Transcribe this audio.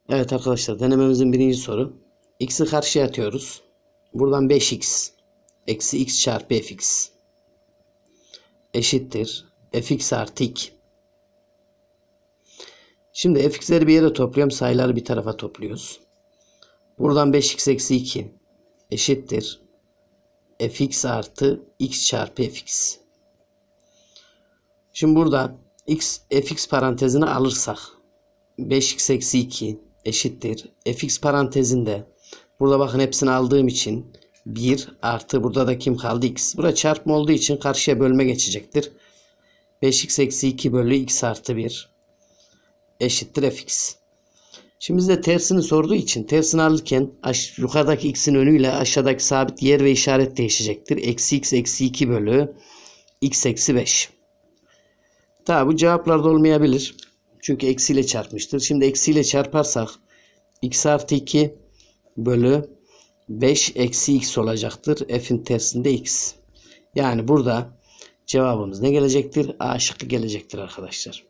Evet arkadaşlar, denememizin birinci soru. X'i karşıya atıyoruz. Buradan 5x eksi x çarpı fx eşittir fx artı 2. Şimdi fx'leri bir yere topluyorum. Sayıları bir tarafa topluyoruz. Buradan 5x eksi 2 eşittir fx artı x çarpı fx. Şimdi burada fx parantezine alırsak 5x eksi 2 eşittir fx parantezinde, burada bakın hepsini aldığım için 1 artı burada da kim kaldı? X. Burada çarpma olduğu için karşıya bölme geçecektir. 5x eksi 2 bölü x artı 1 eşittir fx. Şimdi bize tersini sorduğu için tersini alırken yukarıdaki x'in önüyle aşağıdaki sabit yer ve işaret değişecektir. Eksi x eksi 2 bölü x eksi 5. Tabi bu cevaplarda olmayabilir. Çünkü eksiyle çarpmıştır. Şimdi eksiyle çarparsak x artı 2 bölü 5 eksi x olacaktır. F'in tersinde x. Yani burada cevabımız ne gelecektir? A şıkkı gelecektir arkadaşlar.